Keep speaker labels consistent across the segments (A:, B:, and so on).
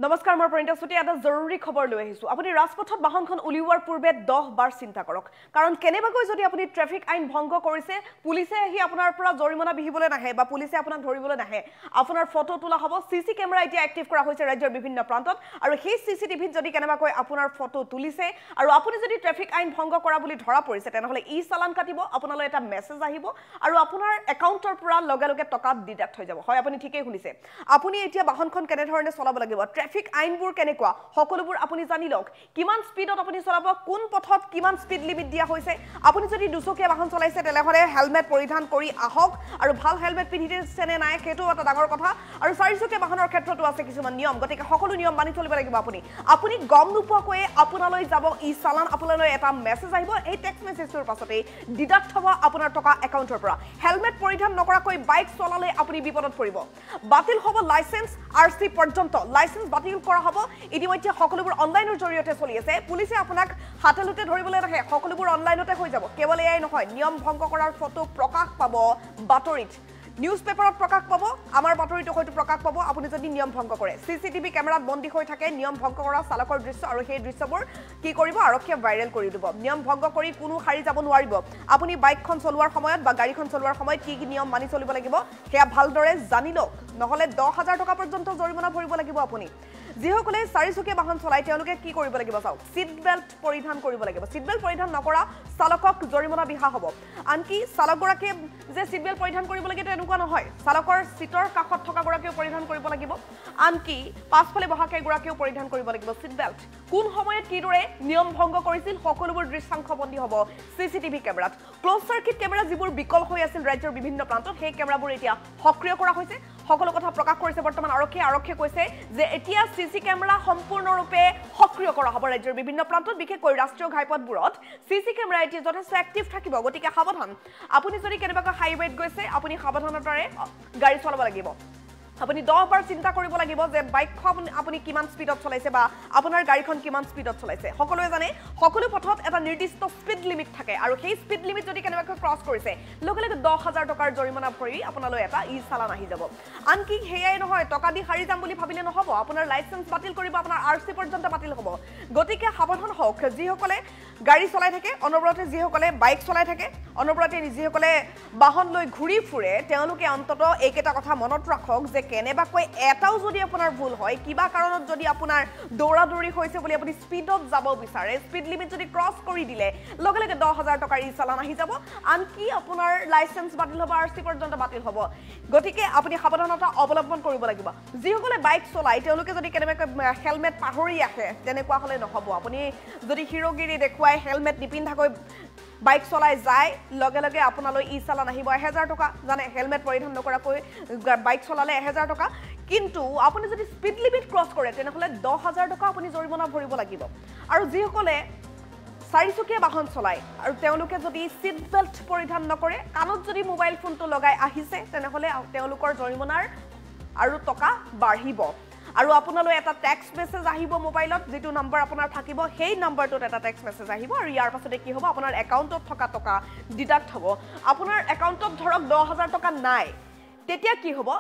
A: নমস্কাৰ মই প্ৰণিতা সুতি এটা জৰুৰী খবৰ লৈ আহিছো আপুনি ৰাজপথত বাহনখন উলিওৱাৰ পূৰ্বে 10 বাৰ চিন্তা কৰক কাৰণ কেনেবাকৈ যদি আপুনি ট্ৰাফিক আইন ভংগ কৰিছে পুলিচে আহি আপোনাৰ পৰা জৰিমনা বিহিবলৈ নাহে বা পুলিচে আপোনাক ধৰিবলৈ নাহে আপোনাৰ ফটো তোলা হ'ব সিসি কেমেৰা এতিয়া এক্টিভ কৰা হৈছে ৰাজ্যৰ বিভিন্ন প্ৰান্তত আৰু সেই সিসিটিভিত যদি কেনেবাকৈ আপোনাৰ ফটো তুলিছে আৰু আপুনি যদি ট্ৰাফিক আইন ভংগ কৰা বুলি ধৰা পৰিছে তেনেহলে ই চালান কাটিব আপোনালৈ এটা মেছেজ আহিব আৰু আপোনাৰ একাউণ্টৰ পৰা লগে লগে টকা ডিডাক্ট হৈ যাব হয় আপুনি ঠিকই শুনিছে আপুনি এতিয়া বাহনখন কেনে ধৰণে চলাব লাগিব ট্ৰাফিক আইনবোৰ কেনেকুৱা সকলোবোৰ আপুনি জানি লওক কিমান স্পিডত আপুনি চলাব কোন পথত কিমান স্পিড লিমিট দিয়া হৈছে আপুনি যদি দুচকীয়া বাহন চলাইছে তেলেহলে হেলমেট পৰিধান কৰি আহক আৰু ভাল হেলমেট পিন্ধিছে নে নাই সেইটো এটা ডাঙৰ কথা আৰু চাৰিচকীয়া বাহনৰ ক্ষেত্ৰতো আছে কিছুমান নিয়ম গতিকে সকলো নিয়ম মানি চলিব লাগিব আপুনি গম নোপোৱাকৈ আপোনালৈ যাব ই চালান আপোনালৈ এটা মেছেজ আহিব এই টেক্সট মেছেজটোৰ পাছতে ডিডাক্ট হ'ব আপোনাৰ টকা একাউণ্টৰ পৰা হেলমেট পৰিধান নকৰাকৈ বাইক চলালে আপুনি বিপদত পৰিব বাতিল হ'ব লাইসেন্স আৰসি পৰ্যন্ত লাইসেন্স বাতিল কৰা হ'ব ইতিমধ্যে সকলোবোৰ অনলাইনৰ জৰিয়তে চলি আছে পুলিচে আপোনাক হাতেলুতে ধৰিবলৈ নাহে সকলোবোৰ অনলাইনতে হৈ যাব কেৱল এয়াই নহয় নিয়ম ভংগ কৰাৰ ফটো প্ৰকাশ পাব বাতৰিত নিউজ পেপাৰত প্ৰকাশ পাব আমাৰ বাতৰিটো হয়তো প্ৰকাশ পাব আপুনি যদি নিয়ম ভংগ কৰে সিসিটিভি কেমেৰাত বন্দী হৈ থাকে নিয়ম ভংগ কৰা চালকৰ দৃশ্য আৰু সেই দৃশ্যবোৰ কি কৰিব আৰক্ষীয়ে ভাইৰেল কৰি দিব নিয়ম ভংগ কৰি কোনো হাৰি যাব নোৱাৰিব আপুনি বাইকখন চলোৱাৰ সময়ত বা গাড়ীখন চলোৱাৰ সময়ত কি কি নিয়ম মানি চলিব লাগিব সেয়া ভালদৰে জানি লওক নহলে 10,000 টকা পৰ্যন্ত জৰিমনা ভৰিব লাগিব আপুনি যিসকলে চাৰিচকীয়া বাহন চলাই তেওঁলোকে কি কৰিব লাগিব চাওক সিট বেল্ট পৰিধান কৰিব লাগিব সিট বেল্ট পৰিধান নকৰা চালকক জৰিমনা বিহা হ'ব আনকি চালকগৰাকীয়ে যে সিট বেল্ট পৰিধান কৰিব লাগে তেনেকুৱা নহয় চালকৰ সিটৰ কাষত থকা গৰাকীও পৰিধান কৰিব লাগিব আনকি পাছফালে বহাকে গৰাকীও পৰিধান কৰিব লাগিব সিট বেল্ট কোন সময়ত কিদৰে নিয়ম ভংগ কৰিছিল সকলোবোৰ দৃশ্যাংশবন্দী হ'ব সিসিটিভি কেমেৰাত ক্লোজ সাৰ্কিট কেমেৰা যিবোৰ বিকল হৈ আছিল ৰাজ্যৰ বিভিন্ন প্ৰান্তত সেই কেমেৰাবোৰ এতিয়া সক্ৰিয় কৰা হৈছে সকলো কথা প্ৰকাশ কৰিছে বৰ্তমান আৰক্ষীয়ে কৈছে যে এতিয়া সিসি কেমেৰা সম্পূৰ্ণৰূপে সক্ৰিয় কৰা হ'ব ৰাজ্যৰ বিভিন্ন প্ৰান্তত বিশেষকৈ ৰাষ্ট্ৰীয় ঘাইপথবোৰত সিসি কেমেৰা এতিয়া যথেষ্ট এক্টিভ থাকিব গতিকে সাৱধান আপুনি যদি কেনেবাকৈ হাইৱেত গৈছে আপুনি সাৱধানতাৰে গাড়ী চলাব লাগিব আপুনি 10 বাৰ চিন্তা কৰিব লাগিব যে বাইকখন আপুনি কিমান স্পিডত চলাইছে বা আপোনাৰ গাড়ীখন কিমান স্পিডত চলাইছে সকলোৱে জানে সকলো পথত এটা নিৰ্দিষ্ট স্পিড লিমিট থাকে আৰু সেই স্পিড লিমিট যদি কেনেবাকৈ ক্ৰছ কৰিছে লগে লগে 10,000 টকাৰ জৰিমনা ভৰি আপোনালৈ এটা ই চালান আহি যাব আনকি হেয়াই নহয় টকা দি হাৰি যাম বুলি ভাবিলে নহব আপোনাৰ লাইসেন্স বাতিল কৰিব আপোনাৰ আৰসি পৰ্যন্ত বাতিল হ'ব গতিকে সাৱধান হওক যিসকলে গাড়ী চলাই থাকে অনবৰতে যিসকলে বাইক চলাই থাকে অনবৰতে যিসকলে বাহন লৈ ঘূৰি ফুৰে তেওঁলোকে অন্তত এইকেইটা কথা মনত ৰাখক যে কেনেবাকৈ এটাও যদি আপোনাৰ ভুল হয় কিবা কাৰণত যদি আপোনাৰ দৌৰাদৌৰি হৈছে বুলি আপুনি স্পিডত যাব বিচাৰে স্পিড লিমিট যদি ক্ৰছ কৰি দিলে লগে লগে 10,000 টকাৰ ই চালান আহি যাব আনকি আপোনাৰ লাইসেন্স বাতিল হ'ব আৰসি পৰ্যন্ত বাতিল হ'ব গতিকে আপুনি সাৱধানতা অৱলম্বন কৰিব লাগিব যিসকলে বাইক চলাই তেওঁলোকে যদি কেনেবাকৈ হেলমেট পাহৰি আহে তেনেকুৱা হলে নহব আপুনি যদি হিৰোগিৰি দেখুৱাই হেলমেট নিপিন্ধাকৈ বাইক চলাই যায় লগে লগে আপোনালৈ ই চালান আহিব 1000 টকা জানে হেলমেট পৰিধান নকৰাকৈ বাইক চলালে 1000 টকা কিন্তু আপুনি যদি স্পিড লিমিট ক্ৰছ কৰে তেনেহলে 10,000 টকা আপুনি জৰিমনা ভৰিব লাগিব আৰু যিসকলে চাৰিচকীয়া বাহন চলাই আৰু তেওঁলোকে যদি সিট বেল্ট পৰিধান নকৰে কাণত যদি মোবাইল ফোনটো লগাই আহিছে তেনেহলে তেওঁলোকৰ জৰিমনাৰ আৰু টকা বাঢ়িব আৰু আপোনালৈ এটা টেক্সট মেছেজ আহিব মোবাইলত যেটো নম্বৰ আপোনাৰ থাকিব সেই নম্বৰটোত এটা টেক্সট মেছেজ আহিব আৰু ইয়াৰ পাছতে কি হ'ব আপোনাৰ একাউণ্টত থকা টকা ডিডাক্ট হ'ব আপোনাৰ একাউণ্টত ধৰক 10,000 টকা নাই তেতিয়া কি হ'ব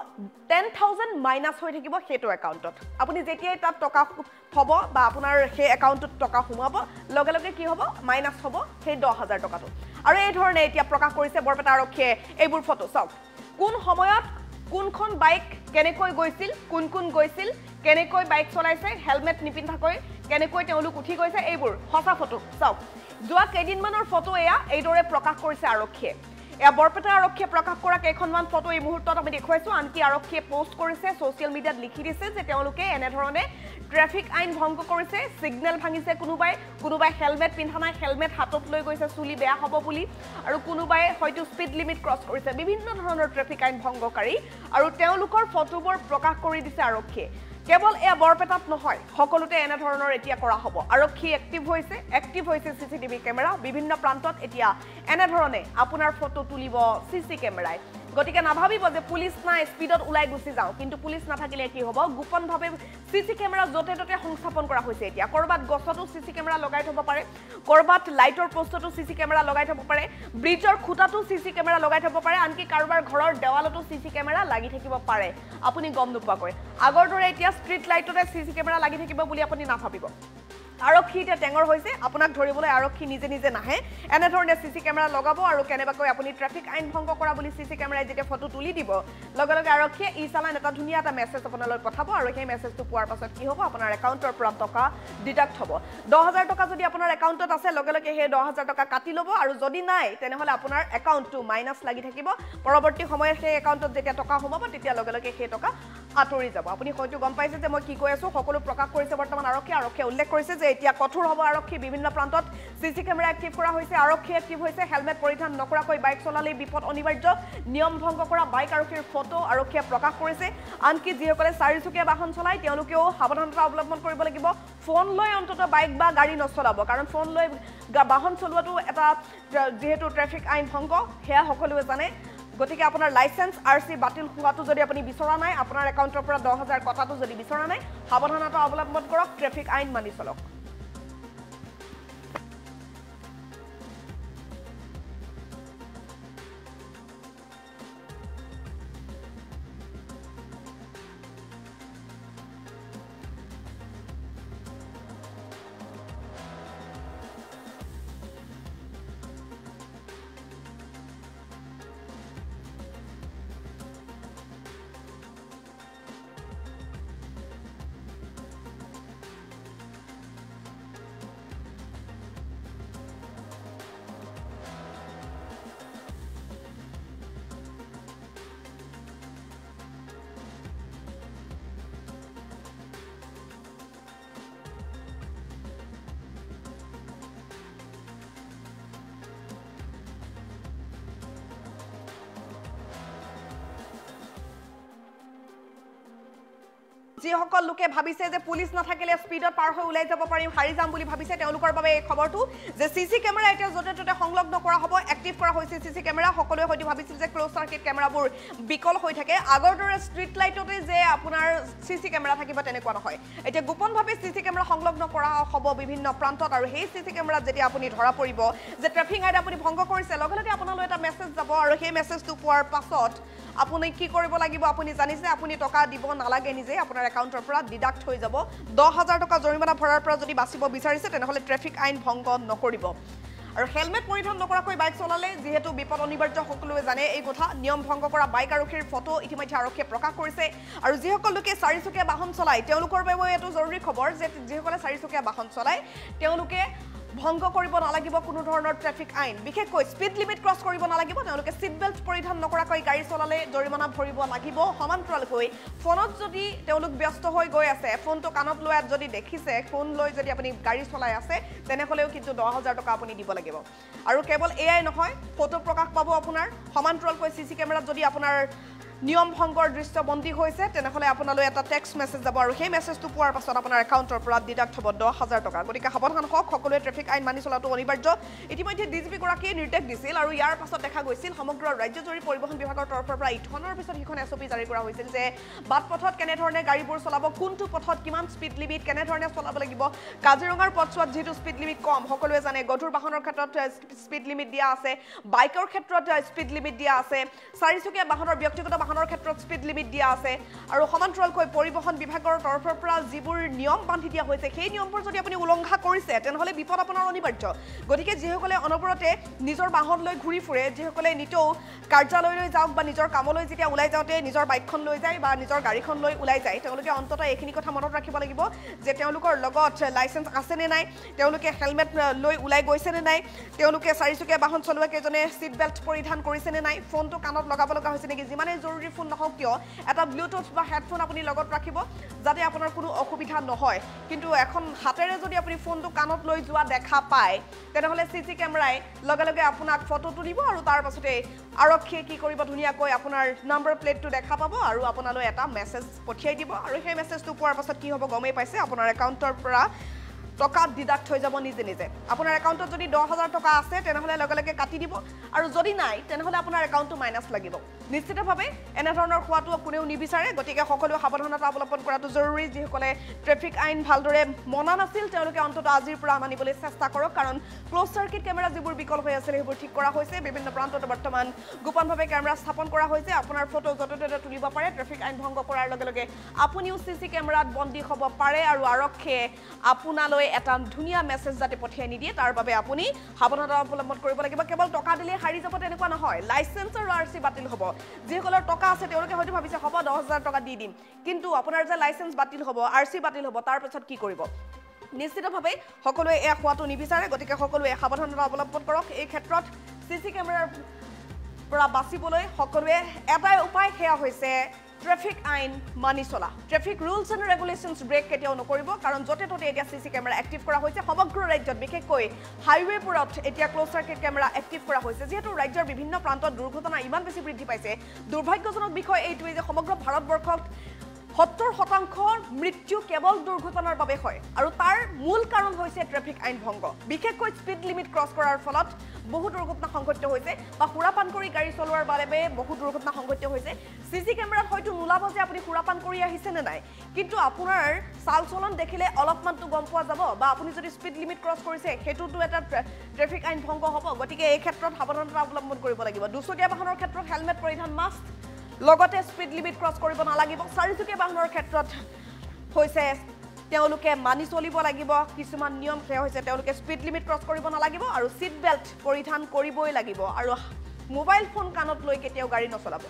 A: 10,000 মাইনাস হৈ থাকিব হেটো একাউণ্টত আপুনি যেতিয়াই তাত টকা থব বা আপোনাৰ সেই একাউণ্টত টকা সোমাব লগে লগে কি হ'ব মাইনাস হ'ব সেই 10,000 টকাটো আৰু এই ধৰণে এতিয়া প্ৰকাশ কৰিছে বৰপেটা আৰক্ষীয়ে এইবোৰ ফটো চাওক কোন সময়ত কোনখন বাইক কেনেকৈ গৈছিল কোন গৈছিল কেনেকৈ বাইক চলাইছে হেলমেট নিপিন্ধাকৈ কেনেকৈ তেওঁলোক উঠি গৈছে এইবোৰ সঁচা ফটো চাওক যোৱা কেইদিনমানৰ ফটো এয়া এইদৰে প্ৰকাশ কৰিছে আৰক্ষীয়ে এয়া বৰপেটা আৰক্ষীয়ে প্ৰকাশ কৰা কেইখনমান ফটো এই মুহূৰ্তত আমি দেখুৱাইছো আনকি আৰক্ষীয়ে পোষ্ট কৰিছে সোশ্যাল মিডিয়াত লিখি দিছে যে তেওঁলোকে এনে ধৰণে ট্ৰাফিক আইন ভংগ কৰিছে সিগনেল ভাঙিছে কোনোবাই হেলমেট পিন্ধা নাই হেলমেট হাতত লৈ গৈছে চুলি বেয়া হ'ব বুলি আৰু কোনোবাই হয়তো স্পিড লিমিট ক্ৰছ কৰিছে বিভিন্ন ধৰণৰ ট্ৰাফিক আইন ভংগকাৰী আৰু তেওঁলোকৰ ফটোবোৰ প্ৰকাশ কৰি দিছে আৰক্ষীয়ে কেৱল এয়া বৰপেটাত নহয় সকলোতে এনে ধৰণৰ এতিয়া কৰা হ'ব আৰক্ষী এক্টিভ হৈছে সিসিটিভি কেমেৰা বিভিন্ন প্ৰান্তত এতিয়া এনে ধৰণে আপোনাৰ ফটো তুলিব সিসি কেমেৰাই গতিকে নাভাবিব যে পুলিচ নাই স্পীডত ওলাই গুচি যাওঁ কিন্তু পুলিচ নাথাকিলে কি হ'ব গোপনভাৱে সিসি কেমেৰা যতে ততে সংস্থাপন কৰা হৈছে এতিয়া কৰবাত গছতো সিসি কেমেৰা লগাই থব পাৰে কৰবাত লাইটৰ পোষ্টতো সিসি কেমেৰা লগাই থব পাৰে ব্ৰিজৰ খুঁটাতো সিসি কেমেৰা লগাই থব পাৰে আনকি কাৰোবাৰ ঘৰৰ দেৱালতো সিসি কেমেৰা লাগি থাকিব পাৰে আপুনি গম নোপোৱাকৈ আগৰ দৰে এতিয়া ষ্ট্ৰীট লাইটতে সিসি কেমেৰা লাগি থাকিব বুলি আপুনি নাভাবিব আৰক্ষী এটা টেঙৰ হৈছে আপোনাক ধৰিবলৈ আৰক্ষী নিজে নিজে নাহে এনে ধৰণে সিসি কেমেৰা লগাব আৰু কেনেবাকৈ আপুনি ট্ৰাফিক আইন ভংগ কৰা বুলি সিসি কেমেৰাই যেতিয়া ফটো তুলি দিব লগে লগে আৰক্ষীয়ে ই চালান এটা ধুনীয়া এটা মেছেজ আপোনালৈ পঠাব আৰু সেই মেছেজটো পোৱাৰ পাছত কি হ'ব আপোনাৰ একাউণ্টৰ পৰা টকা ডিডাক্ট হ'ব 10000 টকা যদি আপোনাৰ একাউণ্টত আছে লগে লগে সেই 10000 টকা কাটি ল'ব আৰু যদি নাই তেনেহলে আপোনাৰ একাউণ্টটো মাইনাস লাগি থাকিব পৰৱৰ্তী সময়ত সেই একাউণ্টত যেতিয়া টকা সোমাব তেতিয়া লগে লগে সেই টকা আঁতৰি যাব আপুনি হয়তো গম পাইছে যে মই কি কৈ আছো সকলো প্ৰকাশ কৰিছে বৰ্তমান আৰক্ষীয়ে উল্লেখ কৰিছে যে এতিয়া কঠোৰ হ'ব আৰক্ষী বিভিন্ন প্ৰান্তত সিসি কেমেৰা এক্টিভ কৰা হৈছে আৰক্ষী এক্টিভ হৈছে হেলমেট পৰিধান নকৰাকৈ বাইক চলালে বিপদ অনিবাৰ্য নিয়ম ভংগ কৰা বাইক আৰক্ষীৰ ফটো আৰক্ষীয়ে প্ৰকাশ কৰিছে আনকি যিসকলে চাৰিচকীয়া বাহন চলাই তেওঁলোকেও সাৱধানতা অৱলম্বন কৰিব লাগিব ফোন লৈ অন্তত বাইক বা গাড়ী নচলাব কাৰণ ফোন লৈ বাহন চলোৱাটো এটা যেহেতু ট্ৰাফিক আইন ভংগ হেয়া সকলোৱে জানে গতিকে আপোনাৰ লাইসেন্স আৰসি বাতিল হোৱাটো যদি আপুনি বিচৰা নাই আপোনাৰ একাউণ্টৰ পৰা 10000 কটাটো যদি বিচৰা নাই সাৱধানতা অৱলম্বন কৰক ট্ৰাফিক আইন মানি চলক যিসকল লোকে ভাবিছে যে পুলিচ নাথাকিলে স্পীডত পাৰ হৈ ওলাই যাব পাৰিম হাৰি যাম বুলি ভাবিছে তেওঁলোকৰ বাবে এই খবৰটো যে সিসি কেমেৰা এতিয়া যতে ততে সংলগ্ন কৰা হ'ব এক্টিভ কৰা হৈছে সিসি কেমেৰা সকলোৱে হয়তো ভাবিছিল যে ক্লোজ সাৰ্কিট কেমেৰাবোৰ বিকল হৈ থাকে আগৰ দৰে ষ্ট্ৰীট লাইটতে যে আপোনাৰ সিসি কেমেৰা থাকিব তেনেকুৱা নহয় এতিয়া গোপনভাৱে সিসি কেমেৰা সংলগ্ন কৰা হ'ব বিভিন্ন প্ৰান্তত আৰু সেই সিসি কেমেৰাত যেতিয়া আপুনি ধৰা পৰিব যে ট্ৰাফিক আইন আপুনি ভংগ কৰিছে লগে লগে আপোনালৈ এটা মেছেজ যাব আৰু সেই মেছেজটো পোৱাৰ পাছত আপুনি কি কৰিব লাগিব আপুনি জানিছে আপুনি টকা দিব নালাগে নিজে আপোনাৰ একাউণ্টৰ পৰা ডিডাক্ট হৈ যাব 10000 টকা জৰিমনা ভৰাৰ পৰা যদি বাচিব বিচাৰিছে তেনেহলে ট্ৰাফিক আইন ভংগ নকৰিব আৰু হেলমেট পৰিধান নকৰাকৈ বাইক চলালে যেহেতু বিপদ অনিবাৰ্য সকলোৱে জানে এই কথা নিয়ম ভংগ কৰা বাইক আৰক্ষীৰ ফটো ইতিমধ্যে আৰক্ষীয়ে প্ৰকাশ কৰিছে আৰু যিসকল লোকে চাৰিচকীয়া বাহন চলাই তেওঁলোকৰ বাবে এটো জৰুৰী খবৰ যে যিসকলে চাৰিচকীয়া বাহন চলাই তেওঁলোকে ভংগ কৰিব নালাগিব কোনো ধৰণৰ ট্ৰাফিক আইন বিশেষকৈ স্পীড লিমিট ক্ৰছ কৰিব নালাগিব তেওঁলোকে সিট বেল্ট পৰিধান নকৰাকৈ গাড়ী চলালে জৰিমনা ভৰিব লাগিব সমান্তৰালকৈ ফোনত যদি তেওঁলোক ব্যস্ত হৈ গৈ আছে ফোনটো কাণত লৈ যদি দেখিছে ফোন লৈ যদি আপুনি গাড়ী চলাই আছে তেনেহলেও কিন্তু 10000 টকা আপুনি দিব লাগিব আৰু কেৱল এআই নহয় ফটো প্ৰকাশ পাব আপোনাৰ সমান্তৰালকৈ সিসি কেমেৰাত যদি আপোনাৰ নিয়ম ভংগৰ দৃশ্য বন্দী হৈছে তেনেহলে আপোনালৈ এটা টেক্সট মেছেজ যাব আৰু সেই মেছেজটো পোৱাৰ পাছত আপোনাৰ একাউণ্টৰ পৰা ডিডাক্ট হ'ব 10000 টকা গতিকে সাৱধান হওক সকলোৱে ট্ৰাফিক আইন মানি চলাটো অনিবাৰ্য ইতিমধ্যে ডিজিপি গৰাকীয়ে নিৰ্দেশ দিছিল আৰু ইয়াৰ পাছত দেখা গৈছিল সমগ্ৰ ৰাজ্যজুৰি পৰিবহণ বিভাগৰ তৰফৰ পৰা ইথনৰ পিছত সিখন এছঅপি জাৰি কৰা হৈছিল যে বাট পথত কেনে ধৰণে গাড়ীবোৰ চলাব কোনটো পথত কিমান স্পীড লিমিট কেনে ধৰণে চলাব লাগিব কাজিৰঙাৰ পথছোৱাত যেটো স্পীড লিমিট কম সকলোৱে জানে গধুৰ বাহনৰ ক্ষেত্ৰত স্পীড লিমিট দিয়া আছে বাইকৰ ক্ষেত্ৰত স্পীড লিমিট দিয়া আছে চাৰিচকীয়া বাহনৰ ব্যক্তিগত বাহনৰ ক্ষেত্ৰত স্পীড লিমিট দিয়া আছে আৰু সমান্তৰালকৈ পৰিবহণ বিভাগৰ তৰফৰ পৰা যিবোৰ নিয়ম বান্ধি দিয়া হৈছে সেই নিয়মবোৰ যদি আপুনি উলংঘা কৰিছে তেনেহলে বিপদ আপোনাৰ অনিবাৰ্য গতিকে যিসকলে অনবৰতে নিজৰ বাহন লৈ ঘূৰি ফুৰে যিসকলে নিতৌ কাৰ্যালয়লৈ যাওক বা নিজৰ কামলৈ যেতিয়া ওলাই যাওঁতে নিজৰ বাইকখন লৈ যায় বা নিজৰ গাড়ীখন লৈ ওলাই যায় তেওঁলোকে অন্তত এইখিনি কথা মনত ৰাখিব লাগিব যে তেওঁলোকৰ লগত লাইসেন্স আছে নে নাই তেওঁলোকে হেলমেট লৈ ওলাই গৈছে নে নাই তেওঁলোকে চাৰিচকীয়া বাহন চলোৱা কেজনে সিট বেল্ট পৰিধান কৰিছে নে নাই ফোনটো কাণত লগাব লগা হৈছে নেকি যিমানে জৰুৰী ফোন নহওক কিয় এটা ব্লুটুথ বা হেডফোন আপুনি লগত ৰাখিব যাতে আপোনাৰ কোনো অসুবিধা নহয় কিন্তু এখন হাতেৰে যদি আপুনি ফোনটো কাণত লৈ যোৱা দেখা পায় তেনেহলে সিসি কেমেৰাই লগে লগে আপোনাক ফটো তুলিব আৰু তাৰ পাছতে আৰক্ষীয়ে কি কৰিব ধুনীয়াকৈ আপোনাৰ নম্বৰ প্লেটটো দেখা পাব আৰু আপোনালৈ এটা মেছেজ পঠিয়াই দিব আৰু সেই মেছেজটো পোৱাৰ পাছত কি হ'ব গমেই পাইছে আপোনাৰ একাউণ্টৰ পৰা টকা ডিডাক্ট হৈ যাব নিজে নিজে আপোনাৰ একাউণ্টত যদি 10000 টকা আছে তেনেহলে লগে লগে কাটি দিব আৰু যদি নাই তেনেহলে আপোনাৰ একাউণ্টটো মাইনাছ লাগিব নিশ্চিতভাৱে এনে ধৰণৰ হোৱাটো কোনেও নিবিচাৰে গতিকে সকলো সাৱধানতা অৱলম্বন কৰাটো জৰুৰী যিসকলে ট্ৰেফিক আইন ভালদৰে মনা নাছিল তেওঁলোকে অন্তত আজিৰ পৰা মানিবলৈ চেষ্টা কৰক কাৰণ ক্লোজ সাৰ্কিট কেমেৰা যিবোৰ বিকল হৈ আছিল সেইবোৰ ঠিক কৰা হৈছে বিভিন্ন প্ৰান্তত বৰ্তমান গোপনভাৱে কেমেৰা স্থাপন কৰা হৈছে আপোনাৰ ফটো য'তে ত'তে তুলিব পাৰে ট্ৰেফিক আইন ভংগ কৰাৰ লগে লগে আপুনিও সিসি কেমেৰাত বন্দী হ'ব পাৰে আৰু আৰক্ষীয়ে আপোনালৈ এটা ধুনীয়া মেছেজ যাতে পঠিয়াই নিদিয়ে তাৰ বাবে আপুনি সাৱধানতা অৱলম্বন কৰিব লাগিব কেৱল টকা দিলে হাৰি যাব তেনেকুৱা নহয় লাইসেন্স আৰু আৰসি বাতিল হ'ব যিসকলৰ টকা আছে তেওঁলোকে হয়তো ভাবিছে হ'ব 10000 টকা দি দিম কিন্তু আপোনাৰ যে লাইসেন্স বাতিল হ'ব আৰসি বাতিল হ'ব তাৰ পিছত কি কৰিব নিশ্চিতভাৱে সকলোৱে এয়া হোৱাটো নিবিচাৰে গতিকে সকলোৱে সাৱধানতা অৱলম্বন কৰক এই ক্ষেত্ৰত সিসি কেমেৰাৰ পৰা বাচিবলৈ সকলোৱে এটাই উপায় সেয়া হৈছে ট্ৰেফিক আইন মানি চলা traffic rules and regulations break কেতিয়াও নকৰিব কাৰণ য'তে ত'তে এতিয়া সিসি কেমেৰা এক্টিভ কৰা হৈছে সমগ্ৰ ৰাজ্যত বিশেষকৈ হাইৱেবোৰত এতিয়া ক্লোজ সাৰ্কিট কেমেৰা এক্টিভ কৰা হৈছে যিহেতু ৰাজ্যৰ বিভিন্ন প্ৰান্তত দুৰ্ঘটনা ইমান বেছি বৃদ্ধি পাইছে দুৰ্ভাগ্যজনক বিষয় এইটোৱে যে সমগ্ৰ ভাৰতবৰ্ষত 70% মৃত্যু কেৱল দুৰ্ঘটনাৰ বাবে হয় আৰু তাৰ মূল কাৰণ হৈছে ট্ৰেফিক আইন ভংগ বিশেষকৈ স্পীড লিমিট ক্ৰছ কৰাৰ ফলত বহু দুৰ্ঘটনা সংঘটিত হৈছে বা সুৰাপান কৰি গাড়ী চলোৱাৰ বাবে বহু দুৰ্ঘটনা সংঘটিত হৈছে সিসি কেমেৰাত হয়তো নোলাব যে আপুনি সুৰাপান কৰি আহিছে নে নাই কিন্তু আপোনাৰ চাল চলন দেখিলে অলপমানটো গম পোৱা যাব বা আপুনি যদি স্পীড লিমিট ক্ৰছ কৰিছে হেতুটো এটা ট্ৰেফিক আইন ভংগ হ'ব গতিকে এই ক্ষেত্ৰত সাৱধানতা অৱলম্বন কৰিব লাগিব দুচকীয়া বাহনৰ ক্ষেত্ৰত হেলমেট পৰিধান মাষ্ট লগতে স্পীড লিমিট ক্ৰছ কৰিব নালাগিব চাৰিচকীয়া বাহনৰ ক্ষেত্ৰত হৈছে তেওঁলোকে মানি চলিব লাগিব কিছুমান নিয়ম সেয়া হৈছে তেওঁলোকে স্পীড লিমিট ক্ৰছ কৰিব নালাগিব আৰু সিট বেল্ট পৰিধান কৰিবই লাগিব আৰু মোবাইল ফোন কাণত লৈ কেতিয়াও গাড়ী নচলাব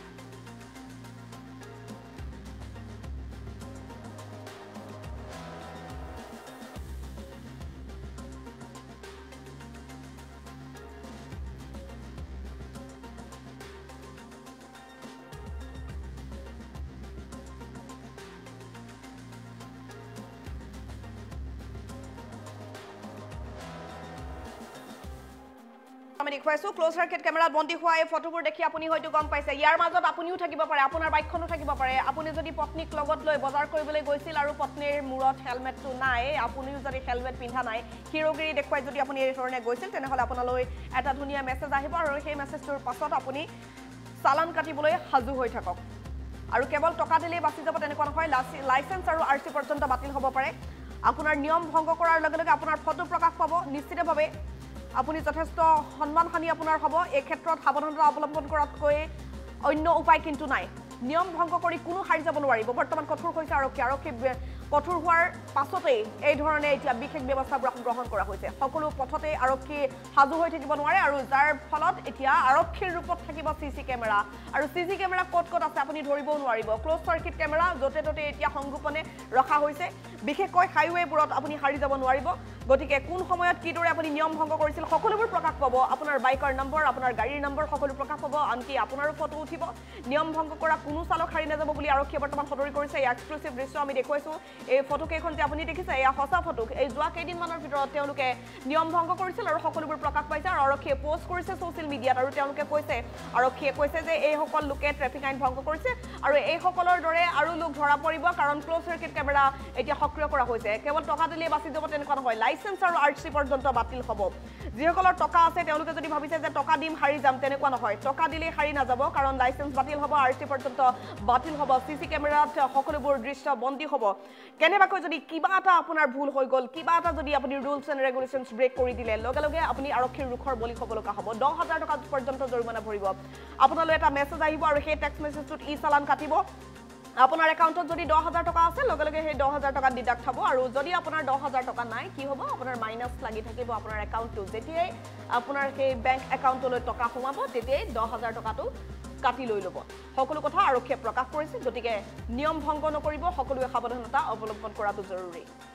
A: আমি দেখুৱাইছো ক্লোজ সাৰ্কিট কেমেৰাত বন্দী হোৱা এই ফটোবোৰ দেখি আপুনি হয়তো গম পাইছে ইয়াৰ মাজত আপুনিও থাকিব পাৰে আপোনাৰ বাইকখনো থাকিব পাৰে আপুনি যদি পত্নীক লগত লৈ বজাৰ কৰিবলৈ গৈছিল আৰু পত্নীৰ মূৰত হেলমেটটো নাই আপুনিও যদি হেলমেট পিন্ধা নাই হিৰোগিৰি দেখুৱাই যদি আপুনি এই ধৰণে গৈছিল তেনেহলে আপোনালৈ এটা ধুনীয়া মেছেজ আহিব আৰু সেই মেছেজটোৰ পাছত আপুনি চালান কাটিবলৈ সাজু হৈ থাকক আৰু কেৱল টকা দিলেই বাচি যাব তেনেকুৱা নহয় লাইসেন্স আৰু আৰসি পৰ্যন্ত বাতিল হ'ব পাৰে আপোনাৰ নিয়ম ভংগ কৰাৰ লগে লগে আপোনাৰ ফটো প্ৰকাশ পাব নিশ্চিতভাৱে আপুনি যথেষ্ট সন্মানহানি আপোনাৰ হ'ব এই ক্ষেত্ৰত সাৱধানতা অৱলম্বন কৰাতকৈ অন্য উপায় কিন্তু নাই নিয়ম ভংগ কৰি কোনো হাৰি যাব নোৱাৰিব বৰ্তমান কঠোৰ হৈছে আৰক্ষী কঠোৰ হোৱাৰ পাছতেই এই ধৰণে এতিয়া বিশেষ ব্যৱস্থা গ্ৰহণ কৰা হৈছে সকলো পথতে আৰক্ষী সাজু হৈ থাকিব নোৱাৰে আৰু যাৰ ফলত এতিয়া আৰক্ষীৰ ৰূপত থাকিব সিসি কেমেৰা আৰু সিসি কেমেৰা ক'ত ক'ত আছে আপুনি ধৰিবও নোৱাৰিব ক্লোজ সাৰ্কিট কেমেৰা য'তে ত'তে এতিয়া সংগোপনে ৰখা হৈছে বিশেষকৈ হাইৱেবোৰত আপুনি হাৰি যাব নোৱাৰিব গতিকে কোন সময়ত কিদৰে আপুনি নিয়ম ভংগ কৰিছিল সকলোবোৰ প্ৰকাশ পাব আপোনাৰ বাইকৰ নম্বৰ আপোনাৰ গাড়ীৰ নম্বৰ সকলো প্ৰকাশ পাব আনকি আপোনাৰো ফটো উঠিব নিয়ম ভংগ কৰা কোনো চালক হাৰি নাযাব বুলি আৰক্ষীয়ে বৰ্তমান সদৰি কৰিছে এই এক্সক্লুচিভ দৃশ্য আমি দেখুৱাইছো এই ফটো কেইখন যে আপুনি দেখিছে এয়া সঁচা ফটো এই যোৱা কেইদিনমানৰ ভিতৰত তেওঁলোকে নিয়ম ভংগ কৰিছিল আৰু সকলোবোৰ প্ৰকাশ পাইছে আৰু আৰক্ষীয়ে পোষ্ট কৰিছে ছ'চিয়েল মিডিয়াত আৰু তেওঁলোকে আৰক্ষীয়ে কৈছে যে এই সকল লোকে ট্ৰেফিক আইন ভংগ কৰিছে আৰু এই সকলৰ দৰে আৰু লোক ধৰা পৰিব কাৰণ ক্লোজ সাৰ্কিট কেমেৰা এতিয়া সক্ৰিয় কৰা হৈছে কেৱল টকা দিলেই বাচি যাব তেনেকুৱা নহয় লাইসেন্স আৰু আৰসি পৰ্যন্ত বাতিল হ'ব যিসকলৰ টকা আছে তেওঁলোকে যদি ভাবিছে যে টকা দিম হাৰি যাম তেনেকুৱা নহয় টকা দিলেই হাৰি নাযাব কাৰণ লাইসেন্স বাতিল হ'ব আৰসি পৰ্যন্ত বাতিল হ'ব সিসি কেমেৰাত সকলোবোৰ দৃশ্য বন্দী হ'ব কেনেবাকৈ যদি কিবা এটা আপোনাৰ ভুল হৈ গ'ল কিবা এটা যদি আপুনি ৰুলছ এণ্ড ৰেগুলেশ্যনছ ব্ৰেক কৰি দিলে লগে লগে আপুনি আৰক্ষীৰ ৰুখৰ বলি হ'ব লগা হ'ব 10000 টকা পৰ্যন্ত জৰিমনা ভৰিব আপোনালৈ এটা মেছেজ আহিব আৰু সেই টেক্সট মেছেজটোত ই চালান কাটিব আপোনাৰ একাউণ্টত যদি 10000 টকা আছে লগে লগে সেই 10000 টকা ডিডাক্ট হ'ব আৰু যদি আপোনাৰ 10000 টকা নাই কি হ'ব আপোনাৰ মাইনাছ লাগি থাকিব আপোনাৰ একাউণ্টটো যেতিয়াই আপোনাৰ সেই বেংক একাউণ্টলৈ টকা সোমাব তেতিয়াই 10000 টকাটো কাটি লৈ ল'ব সকলো কথা আৰক্ষীয়ে প্ৰকাশ কৰিছে গতিকে নিয়ম ভংগ নকৰিব সকলোৱে সাৱধানতা অৱলম্বন কৰাটো জৰুৰী